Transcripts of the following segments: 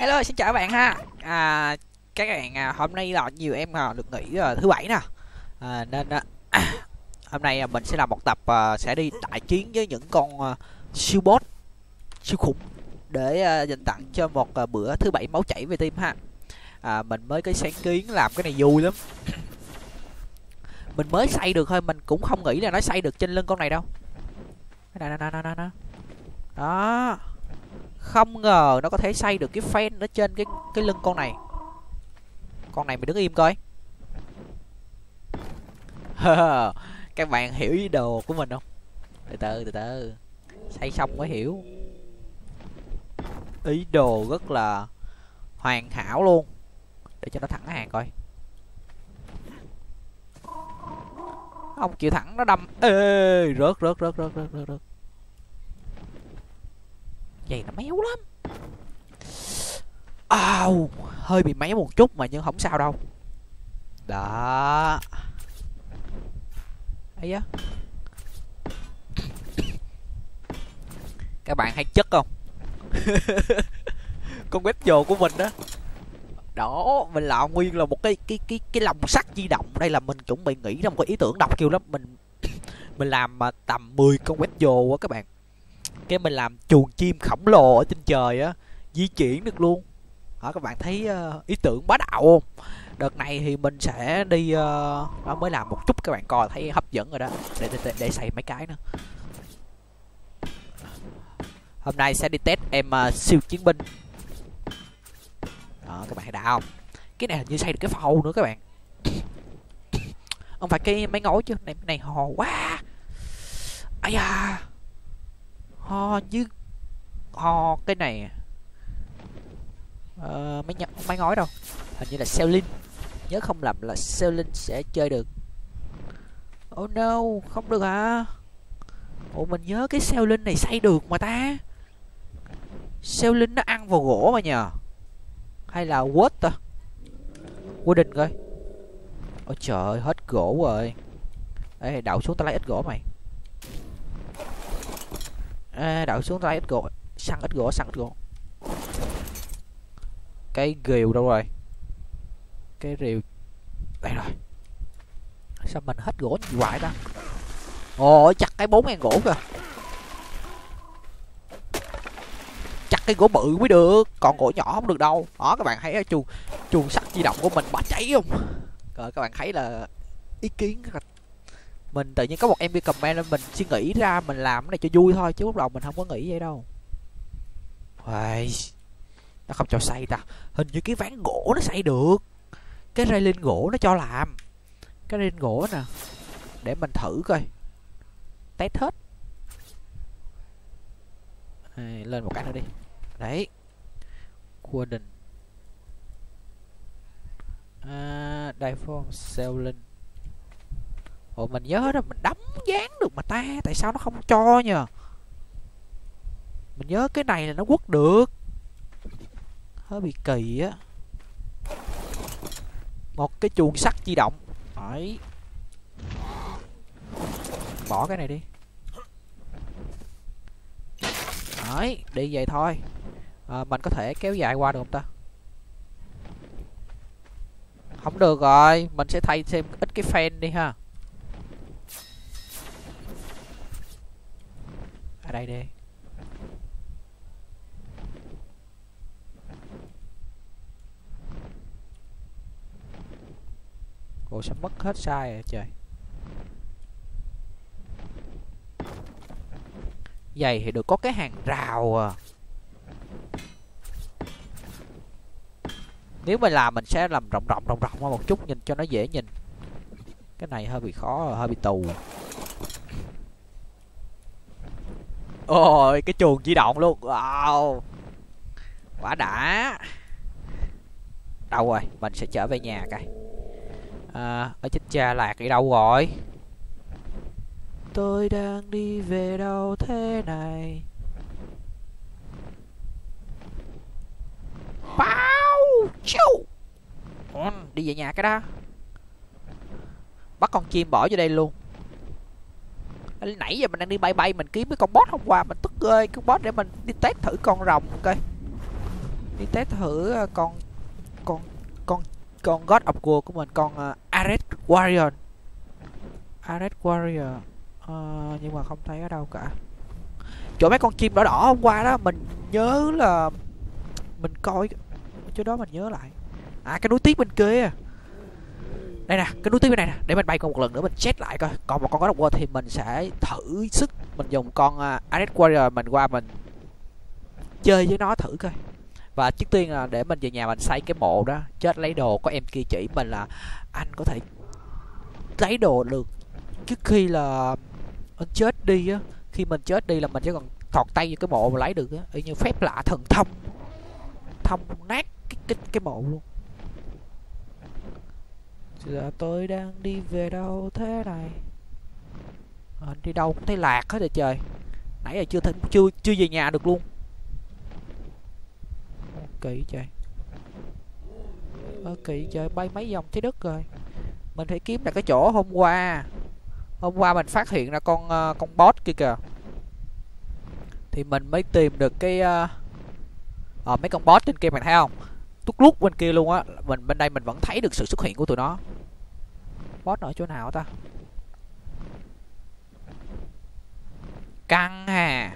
Hello, xin chào các bạn ha. Các bạn hôm nay là nhiều em được nghỉ thứ bảy nè. Nên hôm nay mình sẽ làm một tập sẽ đi đại chiến với những con siêu boss, siêu khủng để dành tặng cho một bữa thứ bảy máu chảy về team ha. Mình mới cái sáng kiến làm cái này vui lắm. Mình mới xây được thôi, mình cũng không nghĩ là nó xây được trên lưng con này đâu. Đó. Đó. Không ngờ nó có thể xây được cái fan ở trên cái lưng con này. Con này mày đứng im coi. Các bạn hiểu ý đồ của mình không? Từ từ xây xong mới hiểu. Ý đồ rất là hoàn hảo luôn. Để cho nó thẳng hàng coi. Không chịu thẳng nó đâm. Ê, rớt. Vậy nó méo lắm. Hơi bị méo một chút mà nhưng không sao đâu. Đó. Ấy á. Các bạn hay chất không? Con quét dồ của mình đó. Đó, mình làm nguyên là một cái lồng sắt di động. Đây là mình chuẩn bị nghĩ ra một cái ý tưởng độc kêu lắm. Mình làm tầm 10 con quét dồ á các bạn. Cái mình làm chuồng chim khổng lồ ở trên trời á, di chuyển được luôn. Đó, các bạn thấy ý tưởng bá đạo không? Đợt này thì mình sẽ đi nó mới làm một chút các bạn coi thấy hấp dẫn rồi đó. Để xây mấy cái nữa. Hôm nay sẽ đi test em siêu chiến binh. Đó, các bạn thấy đã không? Cái này hình như xây được cái phâu nữa các bạn. Không phải cái mấy ngói chứ, này hò quá. Ây da. Ho cái này mấy ngói đâu, hình như là Selin, nhớ không lầm là Selin sẽ chơi được. Oh no, không được hả? Ủa mình nhớ cái Selin này xây được mà ta. Selin nó ăn vào gỗ mà nhờ, hay là Wood ta? Wooden coi. Ôi trời ơi, hết gỗ rồi. Ê, đậu xuống tao lấy ít gỗ mày. Đậu xuống tao lấy ít gỗ, săn ít gỗ. Cái rìu đâu rồi? Cái rìu đây rồi. Sao mình hết gỗ như hoài ta? Ồ, chặt cái 4.000 gỗ kìa. Chặt cái gỗ bự mới được, còn gỗ nhỏ không được đâu. Đó, các bạn thấy cái chuồng sắt di động của mình bả cháy không? Rồi các bạn thấy là ý kiến mình tự nhiên có một MV comment nên mình suy nghĩ ra mình làm cái này cho vui thôi, chứ lúc đầu mình không có nghĩ vậy đâu. Uầy, nó không cho xây ta. Hình như cái ván gỗ nó xây được. Cái railing gỗ nó cho làm. Cái railing gỗ nè. Để mình thử coi. Test hết. Lên một cái nữa đi. Đấy. Wooden. Diform Selling. Ồ, mình nhớ là mình đóng dán được mà ta. Tại sao nó không cho nhờ? Mình nhớ cái này là nó quất được. Hơi bị kỳ á. Một cái chuồng sắt di động. Đấy. Bỏ cái này đi. Đấy, đi vậy thôi. Mình có thể kéo dài qua được không ta? Không được rồi, mình sẽ thay thêm ít cái fan đi ha. Ở đây đi. Ồ, sao mất hết sai rồi trời. Vậy thì được có cái hàng rào à. Nếu mà làm mình sẽ làm rộng ra một chút nhìn cho nó dễ nhìn. Cái này hơi bị khó, hơi bị tù. Ôi, cái chuồng di động luôn. Wow. Quá đã. Đâu rồi, mình sẽ trở về nhà coi. Ở chết cha lạc đi đâu rồi? Tôi đang đi về đâu thế này? Bao chiu. Đi về nhà cái đó. Bắt con chim bỏ vô đây luôn. Nãy giờ mình đang đi bay mình kiếm cái con boss hôm qua mình tức ơi, cái boss để mình đi test thử con rồng coi. Đi test thử con con con God of War của mình, con Ares Warrior. Ares Warrior. Nhưng mà không thấy ở đâu cả. Chỗ mấy con chim đỏ đỏ hôm qua đó, mình nhớ là mình coi chỗ đó, mình nhớ lại. Cái núi tuyết bên kia. Đây nè, cái núi tuyết bên này nè, để mình bay qua một lần nữa mình check lại coi. Còn một con God of War thì mình sẽ thử sức mình dùng con Ares Warrior mình qua mình chơi với nó thử coi. Và trước tiên là để mình về nhà mình xây cái mộ đó, chết lấy đồ. Có em kia chỉ mình là anh có thể lấy đồ được trước khi là anh chết đi á. Khi mình chết đi là mình chỉ cần thọt tay vô cái mộ mà lấy được á, y như phép lạ thần thông, thông nát cái mộ luôn. Giờ tôi đang đi về đâu thế này? Đi đâu cũng thấy lạc hết rồi trời. Nãy giờ chưa về nhà được luôn. Kỳ trời. Kỳ trời, bay mấy vòng trái đất rồi. Mình phải kiếm là cái chỗ hôm qua mình phát hiện ra con boss kia kìa. Thì mình mới tìm được cái mấy con boss trên kia, bạn thấy không? Tút lút bên kia luôn á. Mình bên đây mình vẫn thấy được sự xuất hiện của tụi nó. Boss ở chỗ nào ta? Căng hà.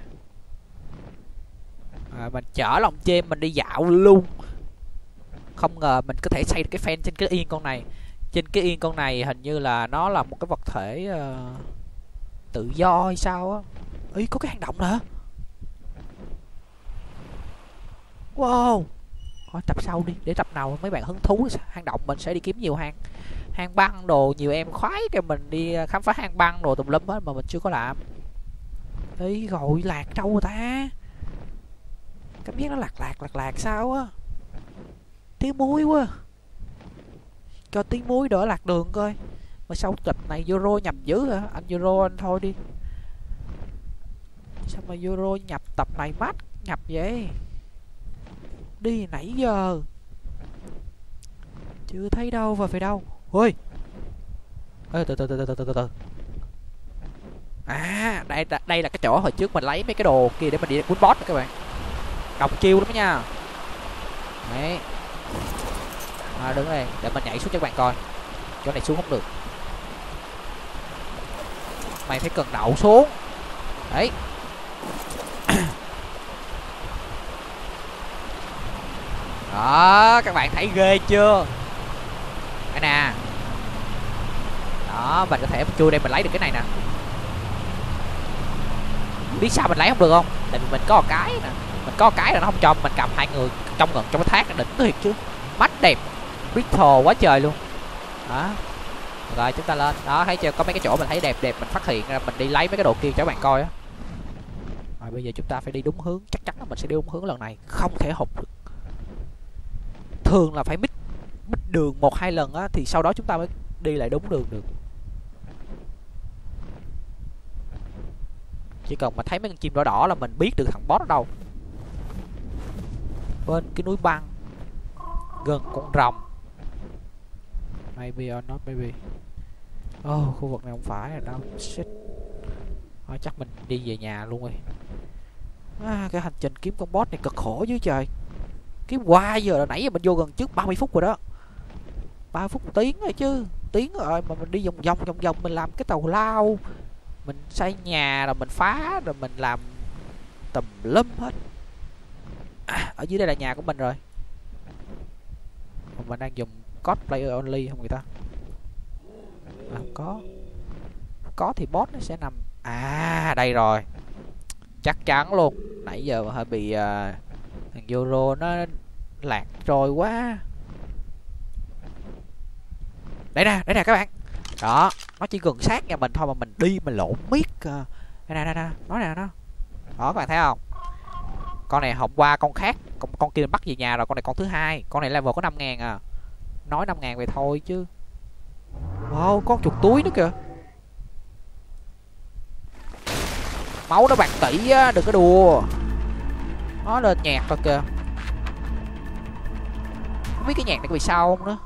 Mình chở lòng chim mình đi dạo luôn. Không ngờ mình có thể xây được cái fan trên cái yên con này. Trên cái yên con này hình như là nó là một cái vật thể tự do hay sao á. Ý, có cái hang động nữa. Wow. Thôi tập sau đi, để tập nào mấy bạn hứng thú hang động mình sẽ đi kiếm nhiều hang băng đồ. Nhiều em khoái cái mình đi khám phá hang băng đồ tùm lum hết mà mình chưa có làm. Ý rồi, lạc đâu rồi ta? Cảm giác nó lạc sao á. Tiếng muối quá. Cho tiếng muối đỡ lạc đường coi. Mà sao tập này Euro nhập dữ hả? Anh Euro anh thôi đi. Sao mà Euro nhập tập này mát nhập vậy? Đi nãy giờ chưa thấy đâu và phải đâu. Ôi. Từ. Đây là cái chỗ hồi trước mình lấy mấy cái đồ kia để mình đi quýnh boss các bạn. Độc chiêu lắm nha. Đấy. Đứng đây để mình nhảy xuống cho các bạn coi. Chỗ này xuống không được. Mày phải cần đậu xuống. Đấy. Đó, các bạn thấy ghê chưa? Cái nè. Đó, mình có thể chui đây mình lấy được cái này nè. Biết sao mình lấy không được không? Tại vì mình có một cái nè. Mình có một cái là nó không cho mình cầm hai người trong cái thác, nó đỉnh thiệt chứ. Mắt đẹp, brittle quá trời luôn. Đó. Rồi chúng ta lên. Đó, thấy chưa? Có mấy cái chỗ mình thấy đẹp mình phát hiện ra, mình đi lấy mấy cái đồ kia cho các bạn coi á. Rồi bây giờ chúng ta phải đi đúng hướng. Chắc chắn là mình sẽ đi đúng hướng lần này. Không thể hụt được. Thường là phải mít đường 1-2 lần á, thì sau đó chúng ta mới đi lại đúng đường được. Chỉ cần mà thấy mấy con chim đỏ đỏ là mình biết được thằng boss ở đâu. Bên cái núi băng, gần con rồng. Maybe or not maybe. Khu vực này không phải rồi đâu. Shit. Thôi chắc mình đi về nhà luôn rồi. Cái hành trình kiếm con boss này cực khổ chứ trời. Kiếm qua giờ là nãy giờ mình vô gần trước 30 phút rồi đó. 30 phút 1 tiếng rồi chứ. Tiếng rồi mà mình đi vòng vòng mình làm cái tàu lao. Mình xây nhà rồi mình phá rồi mình làm tùm lum hết. Ở dưới đây là nhà của mình rồi. Mình đang dùng cosplayer only không người ta? Có thì boss nó sẽ nằm. Đây rồi. Chắc chắn luôn. Nãy giờ hơi bị thằng Euro nó lạc trôi quá. Đây nè các bạn. Đó, nó chỉ gần sát nhà mình thôi mà mình đi mình lộn miết. Đây nè, nó nè nó. Đó các bạn thấy không? Con này hôm qua con khác, con kia bắt về nhà rồi, con này con thứ hai. Con này level có 5.000 à. Nói 5.000 vậy thôi chứ. Wow, có chuột túi nữa kìa. Máu nó bạc tỷ á, đừng có đùa. Nó lên nhạc rồi kìa. Không biết cái nhạc này có bị sao không nữa.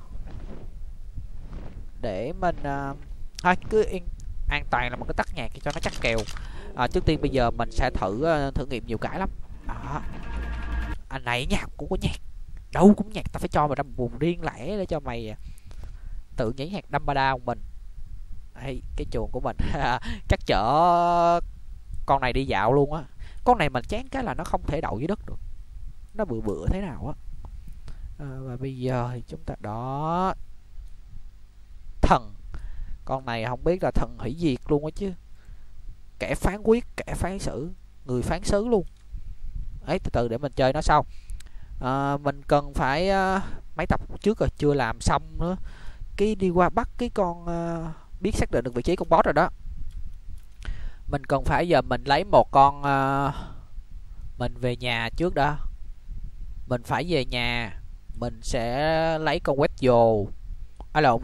Để mình thôi cứ an toàn là mình cứ tắt nhạc cho nó chắc kèo. Trước tiên bây giờ mình sẽ thử nghiệm nhiều cái lắm. Anh này nhạc cũng có nhạc đâu cũng nhạc, ta phải cho mày ra một vùng riêng lẻ để cho mày tự nhảy nhạc đâm ba đa của mình. Hay cái chuồng của mình chắc chở con này đi dạo luôn á. Con này mình chán cái là nó không thể đậu dưới đất được, nó bự bự thế nào á. Và bây giờ thì chúng ta đó, thần, con này không biết là thần hủy diệt luôn á chứ, kẻ phán quyết, kẻ phán xử, người phán xử luôn ấy. Từ từ để mình chơi nó sau. Mình cần phải mấy tập trước rồi chưa làm xong nữa, cái đi qua bắt cái con biết xác định được vị trí con boss rồi đó. Mình cần phải giờ mình lấy một con mình về nhà trước đó. Mình phải về nhà, mình sẽ lấy con quét dồ, lộn,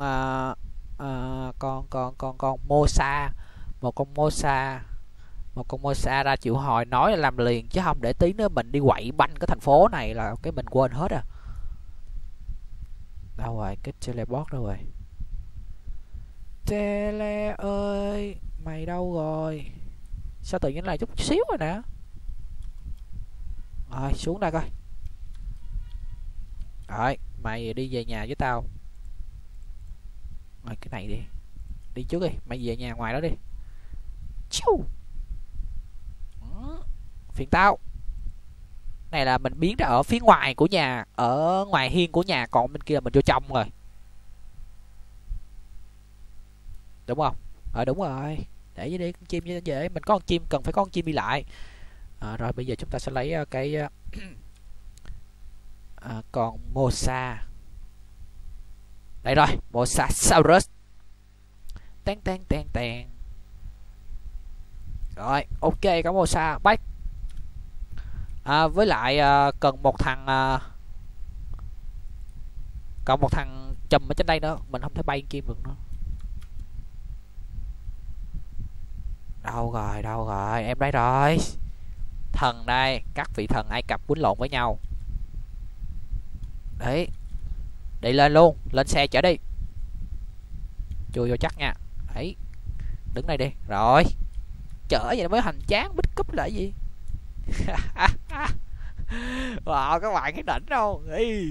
con Mosa, một con Mosa, một con Mosa ra chịu hồi nói là làm liền, chứ không để tí nữa mình đi quậy banh cái thành phố này là cái mình quên hết à. Đâu rồi cái teleport đâu rồi? Tele ơi, mày đâu rồi? Sao tự nhiên lại chút xíu rồi nè. Rồi xuống đây coi. Rồi mày đi về nhà với tao. Rồi cái này đi, đi trước đi, mày về nhà ngoài đó đi. Chiu. Phiền tao. Này là mình biến ra ở phía ngoài của nhà, ở ngoài hiên của nhà, còn bên kia mình vô trong rồi, đúng không? Đúng rồi, để dưới đi con chim như vậy. Mình có con chim, cần phải có con chim đi lại. Rồi bây giờ chúng ta sẽ lấy cái con Mosa. Đây rồi, Mosasaurus. Teng teng teng teng. Rồi ok, có Mosa bắt. Với lại cần một thằng còn một thằng chùm ở trên đây nữa, mình không thể bay kim được nữa. Đâu rồi, em đây rồi. Thần đây, các vị thần Ai Cập quýnh lộn với nhau. Đấy, đi lên luôn, lên xe chở đi. Chui vô chắc nha. Đấy, đứng đây đi. Rồi, chở vậy mới hành chán, bích cúp lại gì. Wow, các bạn thấy đỉnh không?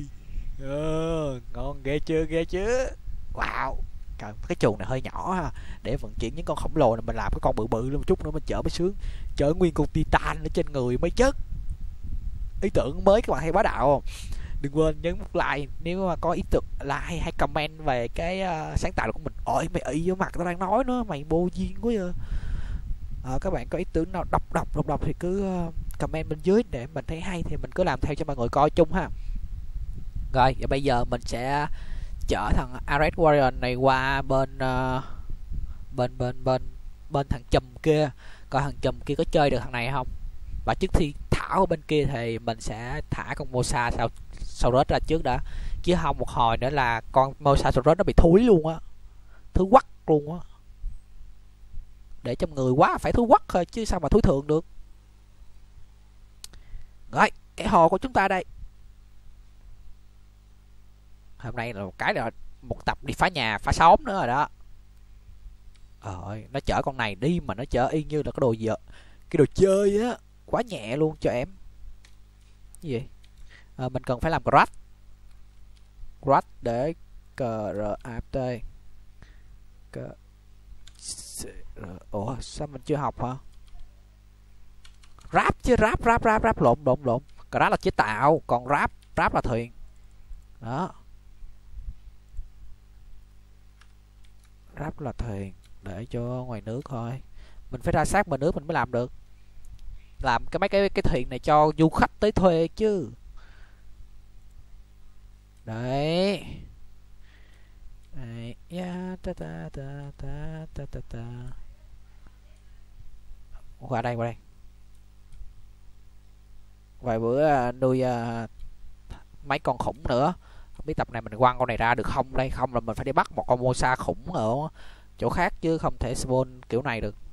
Ngon ghê chưa, ghê chứ. Wow, cái chuồng này hơi nhỏ ha, để vận chuyển những con khổng lồ này mình làm cái con bự bự lên một chút nữa mình chở mới sướng. Chở nguyên con titan ở trên người mới chất. Ý tưởng mới các bạn hay bá đạo không? Đừng quên nhấn một like nếu mà có ý tưởng, like hay comment về cái sáng tạo của mình. Ôi mày ị vô mặt tao đang nói nữa, mày vô duyên quá vậy. Các bạn có ý tưởng nào độc thì cứ comment bên dưới để mình thấy hay thì mình cứ làm theo cho mọi người coi chung ha. Rồi và bây giờ mình sẽ chở thằng Ares Warrior này qua bên bên thằng chùm kia, coi thằng chùm kia có chơi được thằng này không. Và trước khi thả ở bên kia thì mình sẽ thả con Mosa Saurus ra trước đã, chứ không một hồi nữa là con Mosa Saurus nó bị thúi luôn á, thứ quắc luôn á. Để trong người quá phải thứ quắc thôi chứ sao mà thúi thường được. Rồi cái hồ của chúng ta đây. Hôm nay là một tập đi phá nhà phá xóm nữa rồi đó. Nó chở con này đi mà nó chở y như là cái đồ chơi á, quá nhẹ luôn cho em. Cái gì? Mình cần phải làm crash để CRAT. Ủa sao mình chưa học hả? Rap chứ, rap lộn. Crash là chế tạo, còn rap là thuyền. Đó. Rap là thuyền để cho ngoài nước thôi. Mình phải ra sát bờ nước mình mới làm được. Làm mấy cái thuyền này cho du khách tới thuê chứ. Đấy. Đấy. Qua đây. Vài bữa nuôi mấy con khủng nữa. Không biết tập này mình quăng con này ra được không đây, không là mình phải đi bắt một con Mosa khủng ở chỗ khác chứ không thể spawn kiểu này được.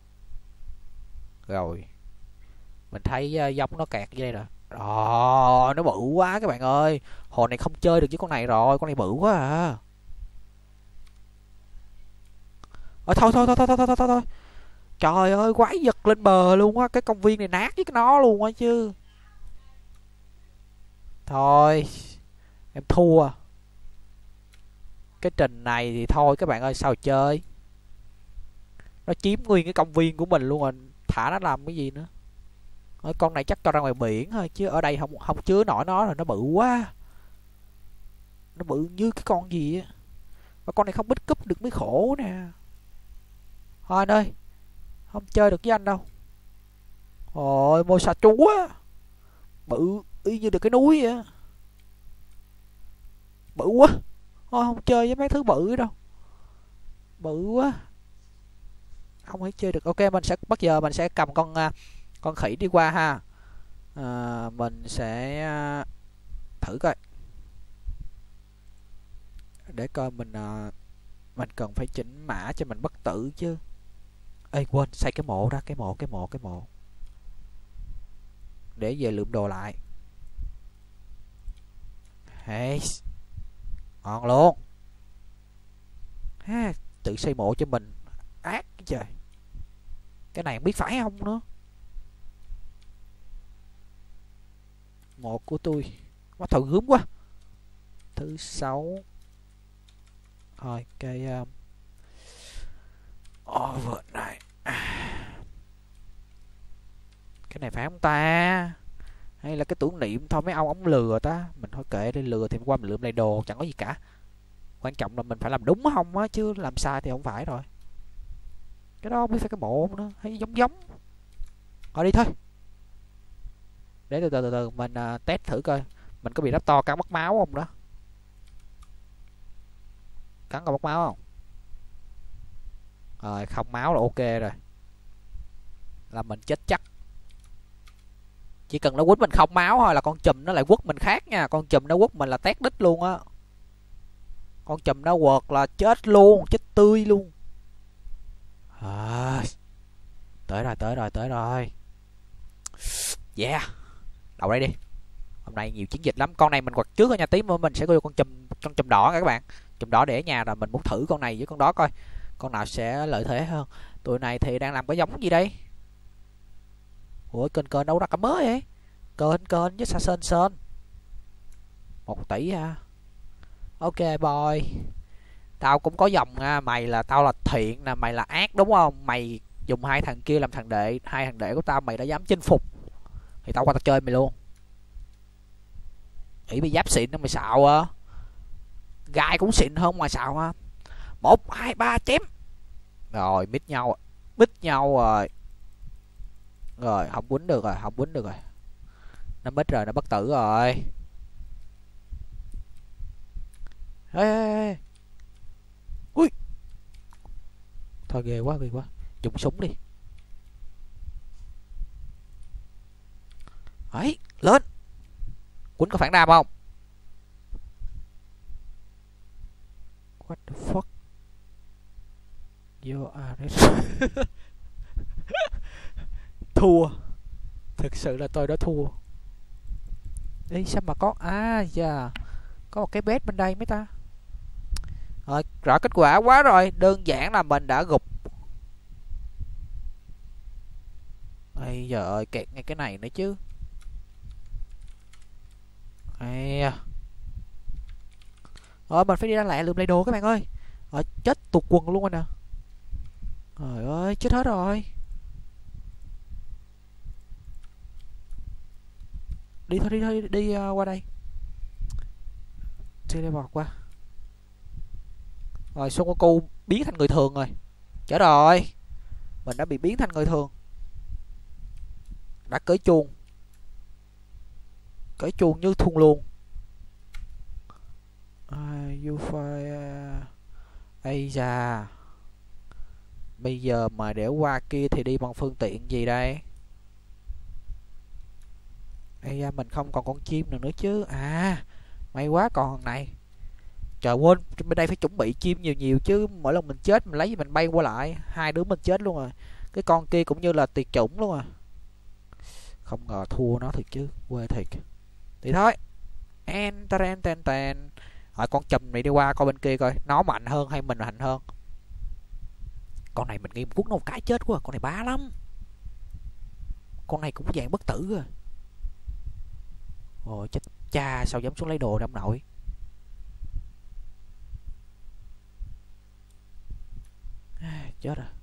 Rồi mình thấy giống nó kẹt dưới đây rồi. Nó bự quá các bạn ơi, hồi này không chơi được với con này rồi, con này bự quá à. Thôi. Trời ơi, quái vật lên bờ luôn á, cái công viên này nát với nó luôn á chứ. Thôi em thua. Cái trình này thì thôi các bạn ơi, sao chơi. Nó chiếm nguyên cái công viên của mình luôn rồi, thả nó làm cái gì nữa. Thôi con này chắc cho ra ngoài biển thôi, chứ ở đây không không chứa nổi nó rồi, nó bự quá. Nó bự như cái con gì á. Mà con này không bích cúp được mới khổ nè. Thôi anh ơi, không chơi được với anh đâu. Ôi môi xà chúa, bự y như được cái núi vậy. Bự quá. Thôi không chơi với mấy thứ bự đâu, bự quá, không thể chơi được. Ok, mình sẽ bắt giờ mình sẽ cầm con khỉ đi qua ha. Mình sẽ thử coi, để coi mình cần phải chỉnh mã cho mình bất tử chứ. Ê quên xây cái mộ ra, cái mộ để về lượm đồ lại. Hey, ngon luôn ha, tự xây mộ cho mình, ác cái trời. Cái này không biết phải không nữa. Mộ của tôi quá thầu gớm quá. Thứ sáu thôi cái over này. Cái này phải không ta, hay là cái tưởng niệm thôi, mấy ông ống lừa ta. Mình thôi kệ đi, lừa thì qua mình lượm lại đồ chẳng có gì cả. Quan trọng là mình phải làm đúng không á, chứ làm sai thì không phải rồi. Cái đó không biết phải cái bộ nữa, hay giống giống. Đi thôi, để từ từ mình test thử coi mình có bị raptor cắn mất máu không đó. Cắn còn mất máu không? Rồi không máu là ok rồi, là mình chết chắc. Chỉ cần nó quýnh mình không máu thôi là con chùm nó lại quất mình khác nha. Con chùm nó quất mình là tét đít luôn á. Con chùm nó quật là chết luôn, chết tươi luôn. Tới rồi. Yeah, đậu đây đi. Hôm nay nhiều chiến dịch lắm. Con này mình quật trước ở nhà tí mà mình sẽ coi con chùm đỏ các bạn. Chùm đỏ để ở nhà rồi mình muốn thử con này với con đó coi con nào sẽ lợi thế hơn. Tụi này thì đang làm cái giống gì đây? Ủa kênh đâu ra cả mới vậy? Kênh với sa sơn 1 tỷ ha. Ok boy, tao cũng có dòng à. Mày là tao là thiện nè, mày là ác đúng không? Mày dùng hai thằng kia làm thằng đệ, hai thằng đệ của tao mày đã dám chinh phục thì tao qua tao chơi mày luôn. Nghĩ mày giáp xịn đó mày xạo à? Gai cũng xịn hơn mà xạo ha. 1 2 3 chém. Rồi mít nhau rồi. Rồi không quýnh được rồi. Nó mít rồi, nó bất tử rồi. Ê. Ui. Thôi ghê quá. Dùng súng đi. Ấy, lên. Quýnh có phản đam không? What the fuck? You are thua. Thực sự là tôi đã thua. Ê sao mà có có một cái bét bên đây mấy ta. Rồi rõ kết quả quá rồi, đơn giản là mình đã gục. Ây giờ ơi, kẹt ngay cái này nữa chứ. Rồi mình phải đi ra lại lượm lấy đồ các bạn ơi. Rồi chết tụt quần luôn rồi nè. Trời ơi chết hết rồi. Đi thôi đi qua đây. Teleport qua. Rồi Son Goku biến thành người thường rồi. Chết rồi, mình đã bị biến thành người thường. Đã cởi chuồng như thun luôn. You phải ây da. Bây giờ mà để qua kia thì đi bằng phương tiện gì đây? Ây da, mình không còn con chim nữa chứ. May quá còn này. Trời quên, bên đây phải chuẩn bị chim nhiều chứ. Mỗi lần mình chết mình lấy mình bay qua lại, hai đứa mình chết luôn rồi. Cái con kia cũng như là tuyệt chủng luôn rồi. Không ngờ thua nó thiệt chứ, quê thiệt. Thì thôi. Ten. Hỏi con chùm này đi qua coi bên kia coi nó mạnh hơn hay mình mạnh hơn. Con này mình nghĩ quất nó một cái chết quá. Con này bá lắm. Con này cũng dạng bất tử rồi. Ôi Chà, sao dám xuống lấy đồ trong nội. Chết rồi.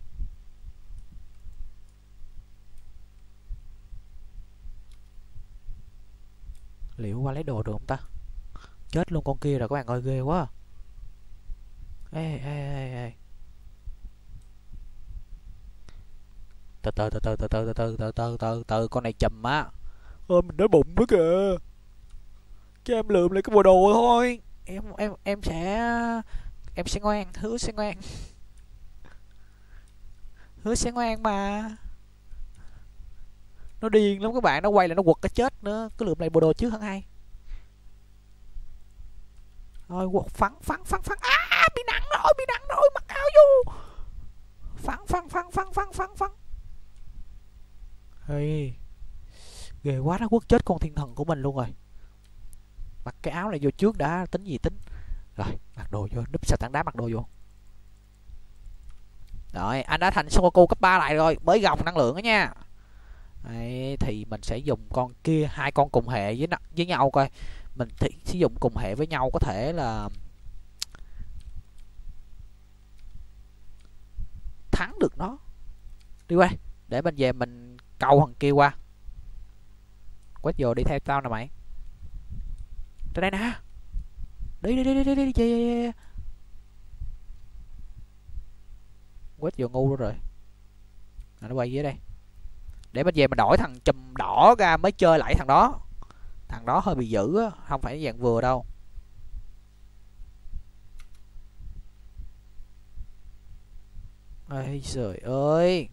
Liệu qua lấy đồ được không ta? Chết luôn con kia rồi các bạn ơi, ghê quá. Ê ê ê ê. Từ từ từ từ từ từ từ từ từ từ từ con này chùm á. Ôi mình đói bụng quá kìa. Cho em lượm lại cái bộ đồ thôi. Em sẽ ngoan, hứa sẽ ngoan. Hứa sẽ ngoan mà. Nó điên lắm các bạn, nó quay lại nó quật cái chết nữa. Cứ lượm lại bộ đồ trước hẳn hay. Rồi quật phắn. Bị nặng rồi, mặc áo vô. Phắn. Ê, ghê quá, nó quất chết con thiên thần của mình luôn rồi. Mặc cái áo này vô trước đã, tính gì tính. Rồi, mặc đồ vô, núp sau tảng đá mặc đồ vô. Rồi, anh đã thành Sengoku cấp 3 lại rồi, mới gồng năng lượng đó nha. Đấy, thì mình sẽ dùng con kia, hai con cùng hệ với nhau coi. Mình thì sử dụng cùng hệ với nhau có thể là thắng được nó. Đi qua, để mình về mình câu thằng kia qua. Quét vô đi theo tao nè mày. Tới đây nè. Đi. Quét vô ngu rồi. Nó quay dưới đây. Để mình về mình đổi thằng chùm đỏ ra mới chơi lại thằng đó. Thằng đó hơi bị dữ á, không phải dạng vừa đâu. Ây trời ơi.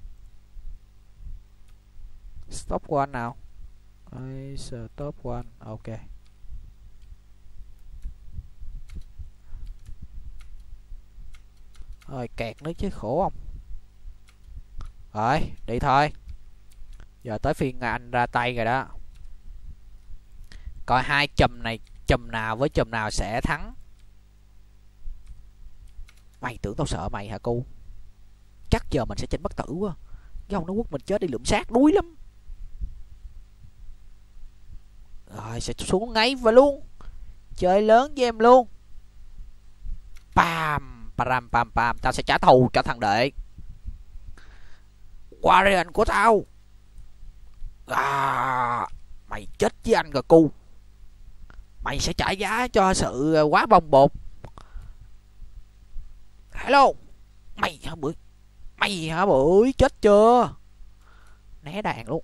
Stop one nào. Ây stop one, ok. Rồi kẹt nữa chứ khổ không. Rồi, đi thôi. Giờ tới phiên anh ra tay rồi đó. Coi hai chùm này, chùm nào với chùm nào sẽ thắng. Mày tưởng tao sợ mày hả cu? Chắc giờ mình sẽ chỉnh bất tử quá. Cái ông nó quất mình chết đi, lượm xác đuối lắm. Rồi sẽ xuống ngay và luôn. Chơi lớn với em luôn. Pam pam. Tao sẽ trả thù cho thằng đệ. Guardian của tao. Mày chết với anh rồi cu. Mày sẽ trả giá cho sự quá bồng bột. Hello. Mày hả bưởi chết chưa? Né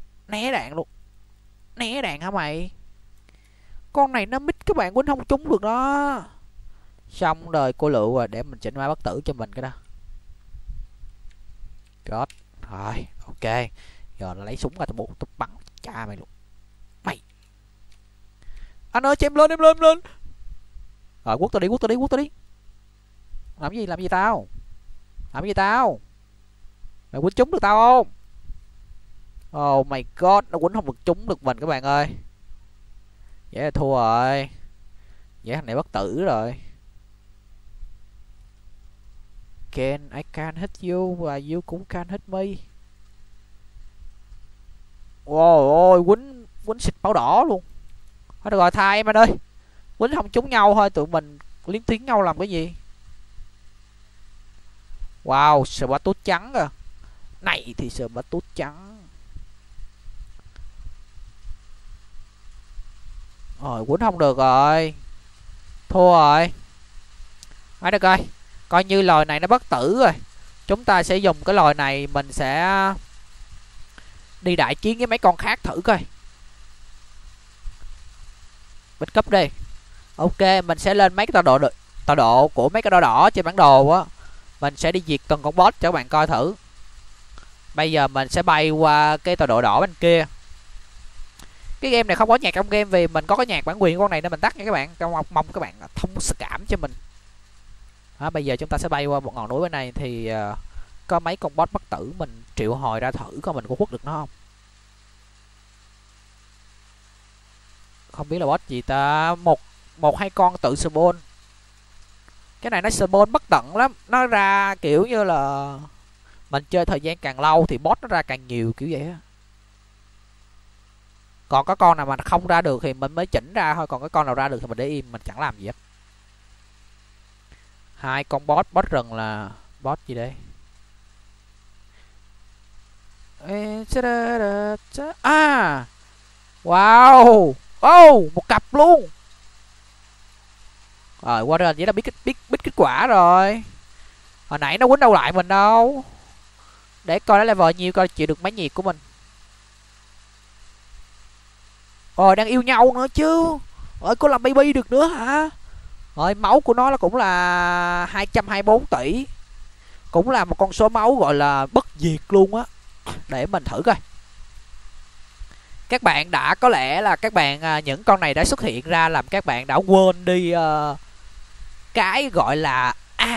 đạn hả mày? Con này nó mít các bạn, quýnh không trúng được đó. Xong đời cô lựu rồi, để mình chỉnh ma bất tử cho mình cái đó. God. Rồi, ok. Giờ lấy súng ra tao bắn cha mày luôn. Mày. Anh ơi cho em lên. Rồi quất tao đi. Làm gì tao? Mày quýnh trúng được tao không? Oh my god, nó quýnh không được trúng được mình các bạn ơi. Vậy là thua rồi. Vậy thằng này bất tử rồi. I can hit you và you cũng can hit me. Ôi quýnh xịt máu đỏ luôn. Thôi được rồi, tha em anh ơi. Quýnh không trúng nhau thôi, tụi mình liên tiếng nhau làm cái gì. Wow, sờ bát tút trắng à. Này thì sờ bát tút trắng. Rồi quýnh không được rồi. Thua rồi. Đấy được rồi. Coi như lòi này nó bất tử rồi. Chúng ta sẽ dùng cái lòi này, mình sẽ đi đại chiến với mấy con khác thử coi. Bích cấp đi. Ok, mình sẽ lên mấy cái tọa độ của mấy cái đỏ đỏ trên bản đồ á. Mình sẽ đi diệt từng con boss cho các bạn coi thử. Bây giờ mình sẽ bay qua cái tọa độ đỏ bên kia. Cái game này không có nhạc trong game vì mình có cái nhạc bản quyền của con này nên mình tắt nha các bạn. Mong các bạn thông cảm cho mình. Đó, bây giờ chúng ta sẽ bay qua một ngọn núi bên này thì có mấy con boss bất tử, mình triệu hồi ra thử coi mình có quất được nó không. Không biết là boss gì ta. Một hai con tự spawn. Cái này nó spawn bất tận lắm. Nó ra kiểu như là mình chơi thời gian càng lâu thì boss nó ra càng nhiều kiểu vậy á. Còn có con nào mà không ra được thì mình mới chỉnh ra thôi, còn cái con nào ra được thì mình để im, mình chẳng làm gì hết. Hai con boss rừng là boss gì đây? À, wow, một cặp luôn. Rồi Warren vậy là biết kết quả rồi. Hồi nãy nó quýnh đâu lại mình đâu. Để coi nó level nhiêu, coi chịu được mấy nhiệt của mình. Rồi đang yêu nhau nữa chứ. Rồi có làm baby được nữa hả? Rồi máu của nó cũng là 224 tỷ. Cũng là một con số máu gọi là bất diệt luôn á. Để mình thử coi. Các bạn đã có lẽ là các bạn những con này đã xuất hiện ra làm các bạn đã quên đi cái gọi là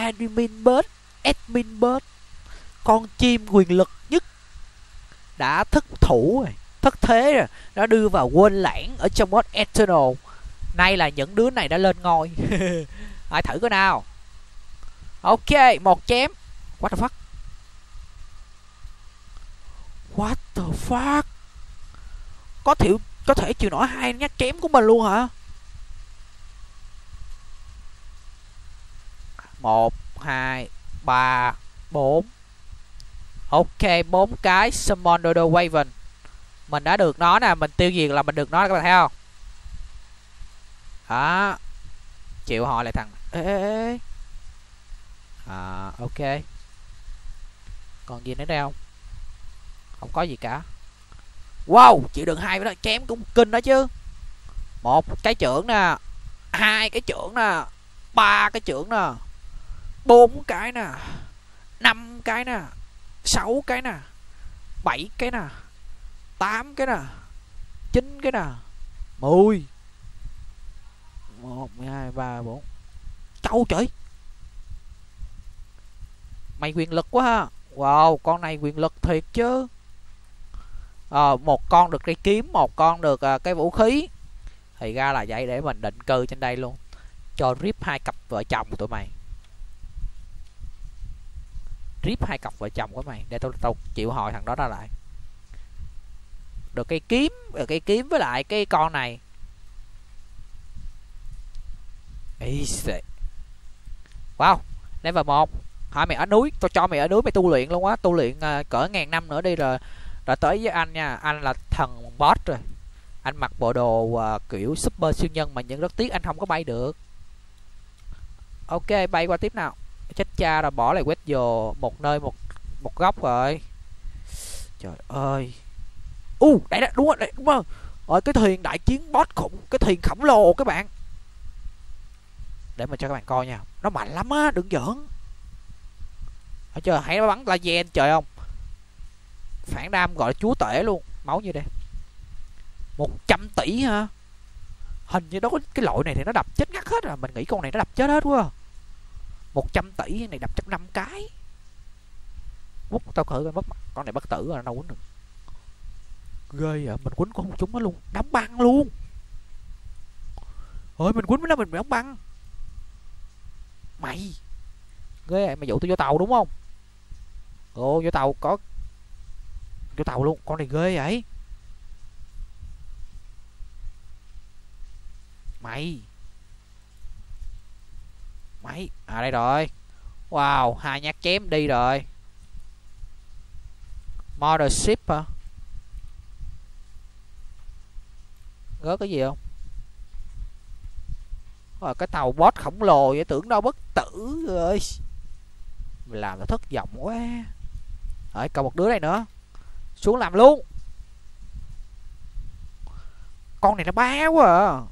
admin bird, con chim quyền lực nhất đã thất thủ rồi, thất thế rồi, nó đưa vào quên lãng ở trong mod Eternal. Nay là những đứa này đã lên ngôi. Hãy thử coi nào. Ok, một chém. What the fuck? What the fuck? Có thể chịu nổi 2 nhát chém của mình luôn hả? 1, 2, 3, 4. Ok, 4 cái Summon Dodo Waven. Mình đã được nó nè, mình tiêu diệt là mình được nó, các bạn thấy không? Đó. Chịu hỏi lại thằng. Ê. Ok. Còn gì nữa đây không? Không có gì cả. Wow, chịu được 2 đó, chém cũng kinh đó chứ. 1 cái chưởng nè, 2 cái chưởng nè, 3 cái chưởng nè, 4 cái nè, 5 cái nè, 6 cái nè, 7 cái nè, 8 cái nè, 9 cái nè, 10. 1, 2, 3, 4. Châu trời. Mày quyền lực quá ha. Wow, con này quyền lực thiệt chứ. Một con được cây kiếm, một con được cái vũ khí. Thì ra là vậy, để mình định cư trên đây luôn. Cho rip 2 cặp vợ chồng của tụi mày. Rip 2 cặp vợ chồng của mày. Để tao chịu hồi thằng đó ra lại. Được cây kiếm với lại cái con này. Wow, level 1. Hỏi mày ở núi, tao cho mày ở núi mày tu luyện luôn á, tu luyện cỡ 1000 năm nữa đi rồi tới với anh nha. Anh là thần boss rồi. Anh mặc bộ đồ kiểu super siêu nhân mà những rất tiếc anh không có bay được. Ok, bay qua tiếp nào. Chết cha rồi, bỏ lại quét vô một nơi một góc rồi. Trời ơi. Đây đó, đúng rồi. Rồi cái thuyền đại chiến boss khủng, cái thuyền khổng lồ các bạn. Để mình cho các bạn coi nha. Nó mạnh lắm á, đừng giỡn. Ở trời, hãy nó bắn laser trời không. Phản đam gọi là chúa tể luôn. Máu như đây 100 tỷ hả? Hình như đó cái loại này thì nó đập chết ngắt hết rồi. Mình nghĩ con này nó đập chết hết quá. 100 tỷ này đập chắc 5 cái. Tao khởi mất mặt. Con này bất tử rồi, đâu quýnh được. Ghê vậy, mình quýnh con không trúng nó luôn. Đóng băng luôn. Ôi mình quýnh với nó mình bị đóng băng. Mày ghê vậy, mày dụ tôi vô tàu đúng không? Vô tàu có. Vô tàu luôn, con này ghê vậy. Mày đây rồi. Wow, 2 nhát chém đi rồi. Mothership hả? Rớt cái gì không? Rồi cái tàu boss khổng lồ vậy, tưởng đâu bất tử rồi. Mình làm nó thất vọng quá. Rồi còn một đứa này nữa. Xuống làm luôn. Con này nó bá quá à.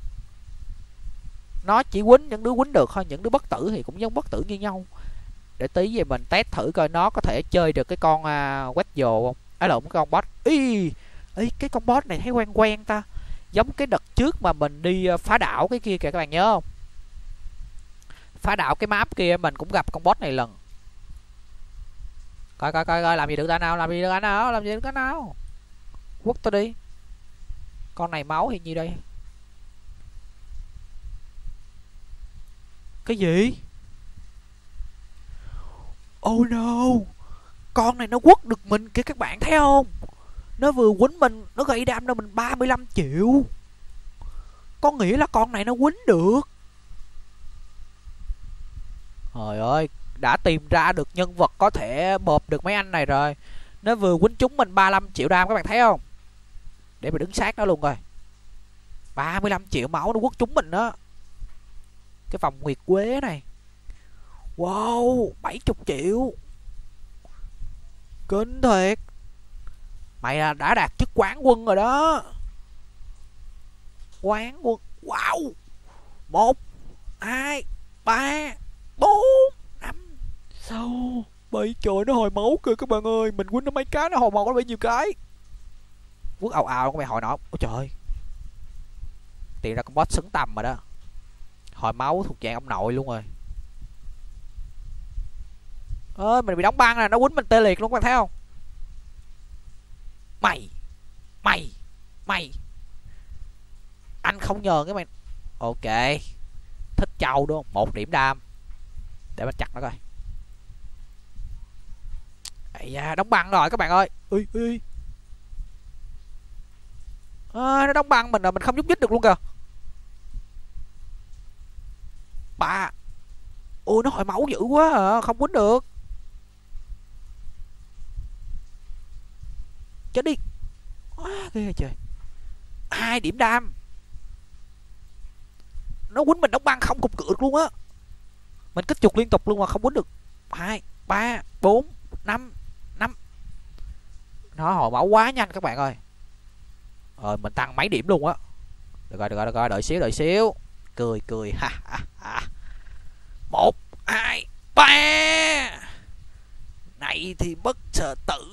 Nó chỉ quýnh những đứa quýnh được thôi, những đứa bất tử thì cũng giống bất tử như nhau. Để tí về mình test thử coi nó có thể chơi được cái con quét dồ không. Lộn, cái con boss. Cái con boss này thấy quen ta. Giống cái đợt trước mà mình đi phá đảo cái kia kìa, các bạn nhớ không? Phá đảo cái map kia mình cũng gặp con boss này lần. Coi làm gì được ta nào, làm gì được ta nào. Quất tao đi. Con này máu thì nhiêu đây? Cái gì? Oh no. Con này nó quất được mình kìa các bạn thấy không? Nó vừa quýnh mình, nó gây đam cho mình 35 triệu. Có nghĩa là con này nó quýnh được. Trời ơi, đã tìm ra được nhân vật có thể bợp được mấy anh này rồi. Nó vừa quýnh trúng mình 35 triệu đam, các bạn thấy không? Để mình đứng sát nó luôn coi. 35 triệu máu nó quất trúng mình đó. Cái vòng nguyệt quế này. Wow, 70 triệu. Kinh thiệt. Mày là đã đạt chức quán quân rồi đó. Quán quân. Wow. 1 2 3 4 5 6 7. Trời, nó hồi máu kìa các bạn ơi. Mình quýnh nó mấy cái nó hồi máu nó bao nhiêu cái. Quất ào ào, có mày hồi nọ. Ôi trời. Tiền ra con boss xứng tầm rồi đó. Hồi máu thuộc dạng ông nội luôn rồi. Ơi, mình bị đóng băng nè, nó quýnh mình tê liệt luôn, các bạn thấy không? Mày anh không nhờn cái mày. Ok, thích trâu đúng không? 1 điểm đam. Để mình chặt nó coi. Ây da, đóng băng rồi các bạn ơi. Nó đóng băng mình rồi, mình không nhúc nhích được luôn kìa. Bà. Ôi, nó hồi máu dữ quá à, không quýnh được. Chết đi. Ghê trời. 2 điểm đam. Nó quýnh mình đóng băng không cục cựa luôn á. Mình kích chuột liên tục luôn mà không quýnh được. 2 3 4 5 5. Nó hồi máu quá nhanh các bạn ơi. Mình tăng mấy điểm luôn á. Được rồi, đợi xíu. Cười ha. 1 2 3. Này thì bất sợ tử.